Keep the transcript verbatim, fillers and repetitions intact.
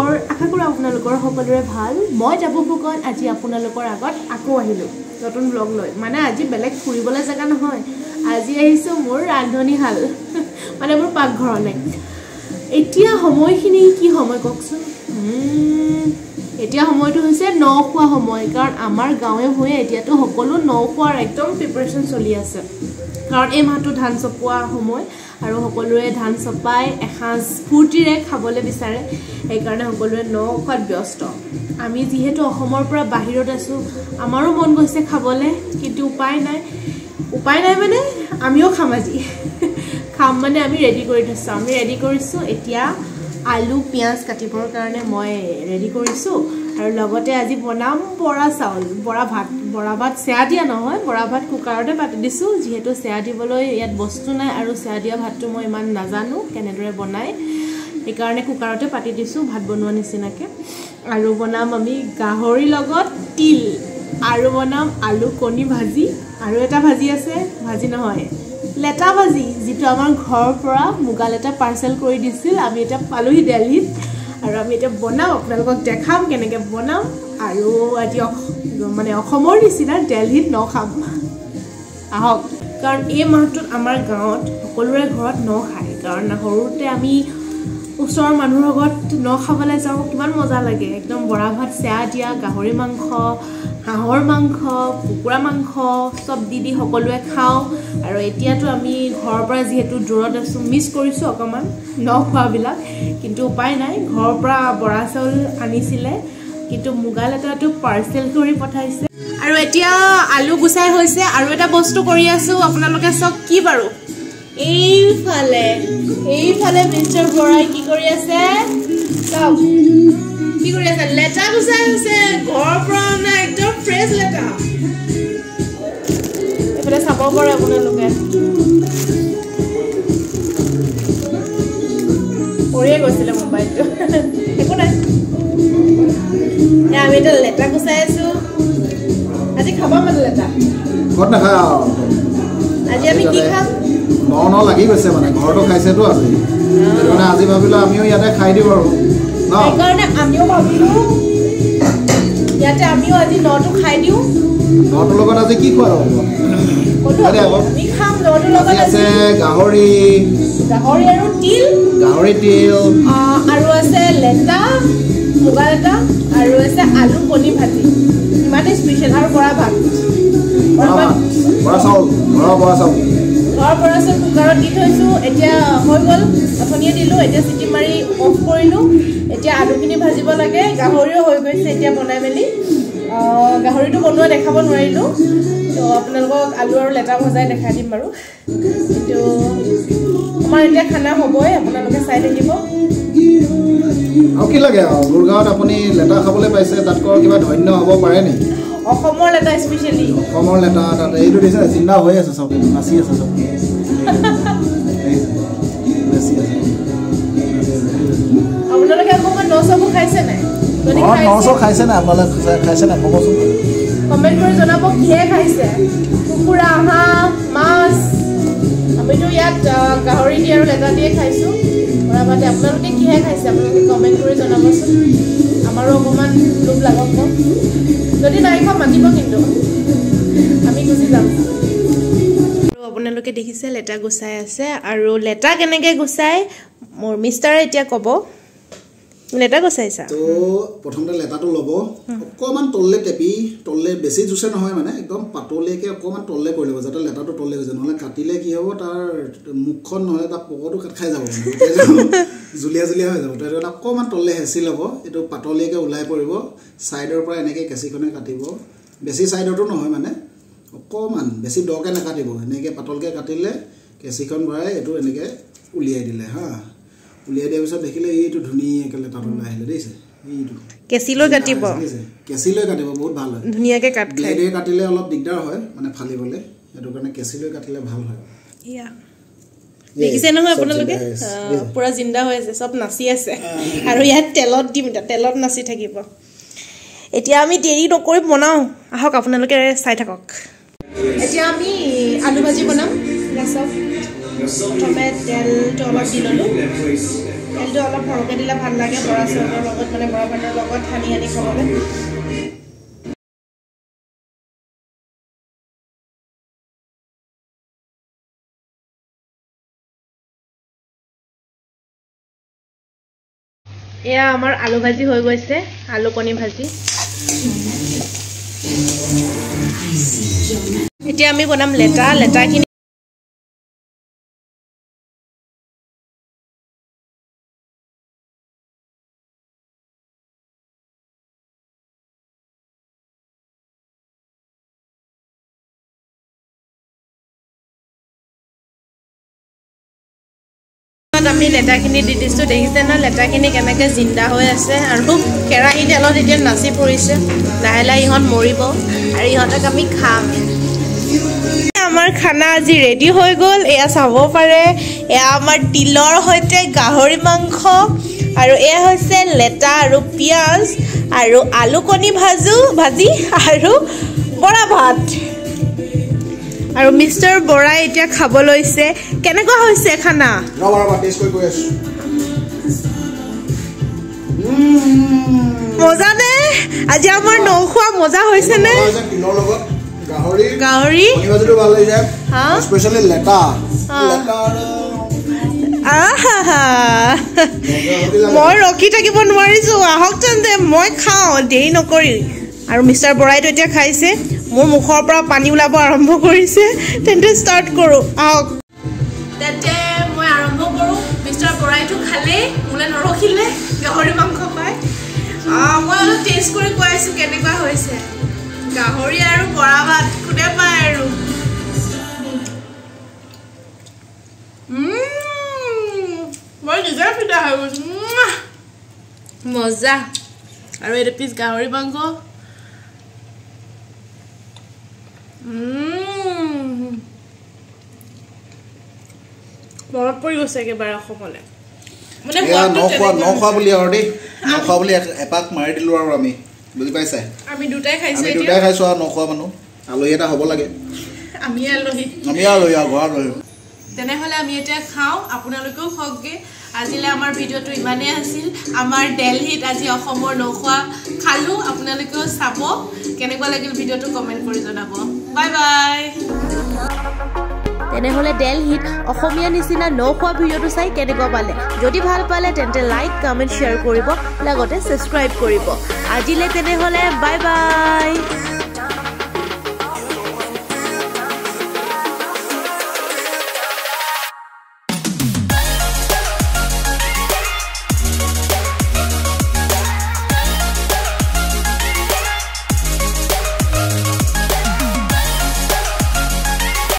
খবৰ আশা কৰোঁ আপোনালোকৰ সকলোৰে ভাল মই যাব ফুকন আজি আপোনালোকৰ আগত আকৌ আহিলোঁ নতুন ব্লগ লৈ মানে আজি বেলেগ ফুৰিবলৈ জাগা নহয় আজি আহিছোঁ মোৰ ৰান্ধনীশাল মানে মোৰ পাকঘৰলৈ এতিয়া সময়খিনি কি সময় কওকচোন এতিয়া সময়টো হৈছে ন খোৱা সময় কাৰণ আমাৰ গাঁৱে ভূঞে এতিয়াতো সকলো ন খোৱাৰ একদম প্ৰিপাৰেশ্যন চলি আছে কাৰণ এই মাহটো ধান চপোৱা সময় আৰু সকলোৱে ধান চপাই এসাঁজ ফূৰ্তিৰে খাবলৈ বিচাৰে সেইকাৰণে সকলোৱে ন খোৱাত ব্যস্ত আমি যিহেতু অসমৰ পৰা বাহিৰত আছোঁ আমাৰো মন গৈছে খাবলৈ কিন্তু উপায় নাই উপায় নাই মানে আমিও খাম আজি খাম মানে আমি ৰেডি কৰি থৈছোঁ আমি ৰেডি কৰিছোঁ এতিয়া আলু পিঁয়াজ কাটিবৰ কাৰণে মই ৰেডি কৰিছোঁ আৰু লগতে আজি বনাম বৰা চাউল বৰা ভাত বৰা ভাত চেয়া দিয়া নহয় বৰা ভাত কুকাৰতে পাতি দিছোঁ যিহেতু চেয়া দিবলৈ ইয়াত বস্তু নাই আৰু চেয়া দিয়া ভাতটো মই ইমান নাজানো কেনেদৰে বনায় সেইকাৰণে কুকাৰতে পাতি দিছোঁ ভাত বনোৱা নিচিনাকৈ আৰু বনাম আমি গাহৰিৰ লগত তিল আৰু বনাম আলু কণী ভাজি আৰু এটা ভাজি আছে ভাজি নহয় লেটা ভাজি যিটো আমাৰ ঘৰৰ পৰা মুগালেটা পাৰ্চেল কৰি দিছিল আমি এতিয়া পালোহি দিল্লীত আৰু আমি এতিয়া বনাম আপোনালোকক দেখাম কেনেকৈ বনাম আৰু আজি মানে অসমৰ নিচিনা দিল্লীত নখাম আহক কাৰণ এই মাহটোত আমাৰ গাঁৱত সকলোৰে ঘৰত ন খায় কাৰণ সৰুতে আমি ওচৰৰ মানুহৰ লগত ন খাবলৈ যাওঁ কিমান মজা লাগে একদম বৰা ভাত চেয়া দিয়া গাহৰি মাংস হাঁহৰ মাংস কুকুৰা মাংস চব দি দি সকলোৱে খাওঁ আৰু এতিয়াতো আমি ঘৰৰ পৰা যিহেতু দূৰত আছোঁ মিছ কৰিছোঁ অকণমান ন খোৱাবিলাক কিন্তু উপায় নাই ঘৰৰ পৰা বৰা চাউল আনিছিলে কিন্তু মুগালেটাটো পাৰ্চেল কৰি পঠাইছে আৰু এতিয়া আলু গুচাই হৈছে আৰু এটা বস্তু কৰি আছোঁ আপোনালোকে চব কি বাৰু এইফালে এইফালে মিষ্টাৰ বৰাই কি কৰি আছে চব কি কৰি আছে লেটা গুচাই হৈছে ঘৰৰ পৰা না একদম ফ্ৰেছ লেটা এইফালে চাব পাৰে আপোনালোকে পৰিয়ে গৈছিলে মোবাইলটো একো নাই আমি এটা লেটা গুচাই আছো আজি খাবা মানে লেটা ঘৰত নাখায় আজি আমি কি খাম ন ন লাগি গৈছে মানে ঘৰতো খাইছেতো আজি মানে আজি ভাবিলোঁ আমিও ইয়াতে খাই দিওঁ আৰু ন সেইকাৰণে আমিও ভাবিলোঁ ইয়াতে আমিও আজি নটো খাই দিওঁ নটোৰ লগত আজি কি খোৱা হ'ব আমি খাম নটোৰ লগত আছে গাহৰি গাহৰি আৰু তিল গাহৰি তিল আৰু আছে লেটা মুগা লেটা আৰু আছে আলু কণী ভাজি ইমানেই স্পেচিয়েল আৰু বৰা ভাত বৰা চাউল ঘৰৰ বৰা চাউল ঘৰৰ বৰা চাউল কুকাৰত দি থৈছোঁ এতিয়া হৈ গ'ল অথনিয়ে দিলোঁ এতিয়া চিটি মাৰি অফ কৰিলোঁ এতিয়া আলুখিনি ভাজিব লাগে গাহৰিও হৈ গৈছে এতিয়া বনাই মেলি গাহৰিটো বনোৱা দেখাব নোৱাৰিলোঁ তো আপোনালোকক আলু আৰু লেটা ভজাই দেখাই দিম বাৰু কিন্তু আমাৰ এতিয়া খানা হ'বই আপোনালোকে চাই থাকিব আৰু কি লাগে আৰু গুৰগাঁৱত আপুনি লেটা খাবলৈ পাইছে তাতকৈ কিবা ধন্য হ'ব পাৰে নেকি অসমৰ লেটা স্পেচিয়েলি অসমৰ লেটা তাত এইটো দিছে চিন্তা হৈ আছে চব নাচি আছে চব আপোনালোকে অকণমান ন চবো খাইছে নাই নশ খাইছে নাই আপোনালোকে খাইছে নাই ক'বচোন কমেণ্ট কৰি জনাব কিহে খাইছে কুকুৰা হাঁহ মাছ আমিতো ইয়াত গাহৰি দি আৰু লেটা দিয়ে খাইছোঁ বৰা ভাতে আপোনালোকে কিহে খাইছে আপোনালোকে কমেণ্ট কৰি জনাবচোন আমাৰো অকণমান লোভ লাগক কম যদি নাই খোৱা মাতিব কিন্তু আমি গুচি যাম আৰু আপোনালোকে দেখিছে লেটা গুচাই আছে আৰু লেটা কেনেকৈ গুচাই মোৰ মিষ্টাৰে এতিয়া ক'ব লেটা গুচাইছা তো প্ৰথমতে লেটাটো ল'ব অকণমান তললে টেপি তললে বেছি জুচে নহয় মানে একদম পাতলীয়াকৈ অকণমান তললে কৰি ল'ব যাতে লেটাটো তললে গৈছে নহ'লে কাটিলে কি হ'ব তাৰ মুখখন নহ'লে তাৰ পকৰটো কাট খাই যাব জুলীয়া জুলীয়া হৈ যাব সেইটো অকণমান তললে হেঁচি ল'ব এইটো পাতলীয়াকৈ ওলাই পৰিব ছাইডৰ পৰা এনেকৈ কেঁচিখনে কাটিব বেছি ছাইডতো নহয় মানে অকণমান বেছি দকৈ নাকাটিব এনেকৈ পাতলকৈ কাটিলে কেঁচিখন ভৰাই এইটো এনেকৈ উলিয়াই দিলে হা উলিয়াই দিয়াৰ পিছত দেখিলে এইটো ধুনীয়াকৈ লেটাটো ওলাই আহিলে দেখিছে এইটো কেঁচি লৈ কাটিব কেঁচি লৈ কাটিব বহুত ভাল হয় ধুনীয়াকৈ কাট ব্লেডে কাটিলে অলপ দিগদাৰ হয় মানে ফালিবলৈ সেইটো কাৰণে কেঁচি লৈ কাটিলে ভাল হয় ইয়া দেখিছে নহয় আপোনালোকে পুৰা জিন্দা হৈ আছে চব নাচি আছে আৰু ইয়াত তেলত দিম এতিয়া তেলত নাচি থাকিব এতিয়া আমি দেৰি নকৰি বনাওঁ আহক আপোনালোকে চাই থাকক এতিয়া আমি আলু ভাজি বনাম চব প্ৰথমে তেলটো অলপ দি ল'লোঁ তেলটো অলপ সৰহকৈ দিলে ভাল লাগে বৰা চাউলৰ লগত মানে বৰা পানীৰ লগত সানি সানি খাবলৈ এয়া আমাৰ আলু ভাজি হৈ গৈছে আলু কণী ভাজি এতিয়া আমি বনাম লেটা লেটাখিনি আমি লেটাখিনি দি দিছোঁ দেখিছে না লেটাখিনি কেনেকৈ জিন্দা হৈ আছে আৰু কেৰাহী তেলত এতিয়া নাচি পৰিছে লাহে লাহে ইহঁত মৰিব আৰু ইহঁতক আমি খাম আমাৰ খানা আজি ৰেডি হৈ গ'ল এয়া চাব পাৰে এয়া আমাৰ তিলৰ সৈতে গাহৰি মাংস আৰু এয়া হৈছে লেটা আৰু পিঁয়াজ আৰু আলু কণী ভাজো ভাজি আৰু বৰা ভাত আৰু মিষ্টাৰ বৰাই এতিয়া খাব লৈছে কেনেকুৱা হৈছে খানা ৰবা ৰবা টেষ্ট কৰি গৈ আছো মজা নে আজি আমাৰ নখোৱা মজা হৈছে নে তিলৰ লগত গাহৰি গাহৰি কণী ভাজিটো ভাল লাগিছে হা স্পেশালি লেটা লেটা আহা মই ৰখি থাকিব নোৱাৰিছো আহক তেন্তে মই খাওঁ দেৰি নকৰি আৰু মিষ্টাৰ বৰাইটো এতিয়া খাইছে মোৰ মুখৰ পৰা পানী ওলাব আৰম্ভ কৰিছে তেন্তে ষ্টাৰ্ট কৰোঁ আহক তেন্তে মই আৰম্ভ কৰোঁ মিষ্টাৰ বৰাইটো খালে মোলৈ নৰখিলে গাহৰি মাংস পায় মই অলপ টেষ্ট কৰি কৈ আছোঁ কেনেকুৱা হৈছে গাহৰি আৰু বৰা ভাত কোনে পায় আৰু মই নিজে ফিদা হৈ গৈছোঁ মজা আৰু এইটো পিছ গাহৰি মাংস মনত পৰি গৈছে একেবাৰে অসমলৈ মানে নখোৱা বুলি আৰু দেই নখোৱা বুলি এপাক মাৰি দিলোঁ আৰু আমি বুজি পাইছে আমি দুটাই খাইছোঁ আমি দুটাই খাইছোঁ আৰু নখোৱা মানুহ আলহী এটা হ'ব লাগে আমি আলহী আমি আলহী আৰু ঘৰ আলহী তেনেহ'লে আমি এতিয়া খাওঁ আপোনালোকেও খাওকগৈ আজিলৈ আমাৰ ভিডিঅ'টো ইমানেই আছিল আমাৰ দিল্লীত আজি অসমৰ নখোৱা খালোঁ আপোনালোকেও চাব কেনেকুৱা লাগিল ভিডিঅ'টো কমেণ্ট কৰি জনাব বাই বাই তেনেহ'লে দিল্লীত অসমীয়া নিচিনা নখোৱা ভিডিঅ'টো চাই কেনেকুৱা পালে যদি ভাল পালে তেন্তে লাইক কমেণ্ট শ্বেয়াৰ কৰিব লগতে ছাবস্ক্ৰাইব কৰিব আজিলৈ তেনেহ'লে বাই বাই